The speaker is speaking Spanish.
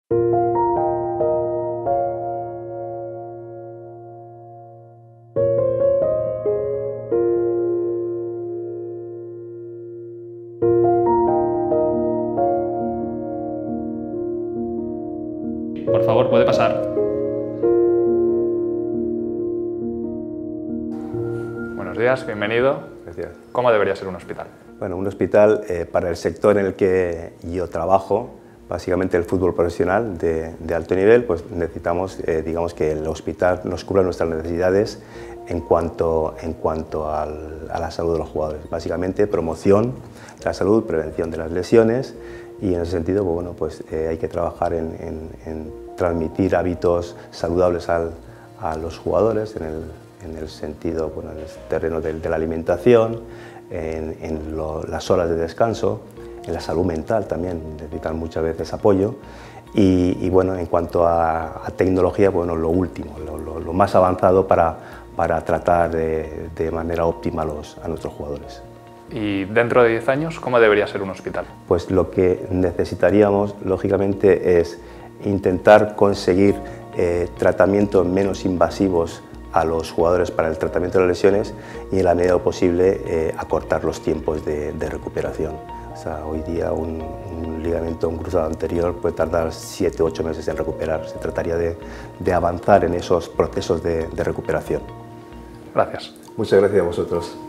Por favor, puede pasar. Buenos días, bienvenido. Gracias. ¿Cómo debería ser un hospital? Bueno, un hospital, para el sector en el que yo trabajo, básicamente el fútbol profesional de alto nivel, pues necesitamos, digamos, que el hospital nos cubra nuestras necesidades en cuanto a la salud de los jugadores. Básicamente, promoción de la salud, prevención de las lesiones, y en ese sentido, pues, bueno, pues, hay que trabajar en transmitir hábitos saludables a los jugadores en el sentido, bueno, en el terreno de la alimentación, las horas de descanso, en la salud mental también necesitan muchas veces apoyo, y bueno, en cuanto a tecnología, bueno, lo último, lo más avanzado para tratar de manera óptima a nuestros jugadores. ¿Y dentro de 10 años, cómo debería ser un hospital? Pues lo que necesitaríamos, lógicamente, es intentar conseguir tratamientos menos invasivos a los jugadores para el tratamiento de las lesiones y, en la medida posible, acortar los tiempos de recuperación. O sea, hoy día un ligamento, un cruzado anterior puede tardar 7 u 8 meses en recuperar. Se trataría de avanzar en esos procesos de recuperación. Gracias. Muchas gracias a vosotros.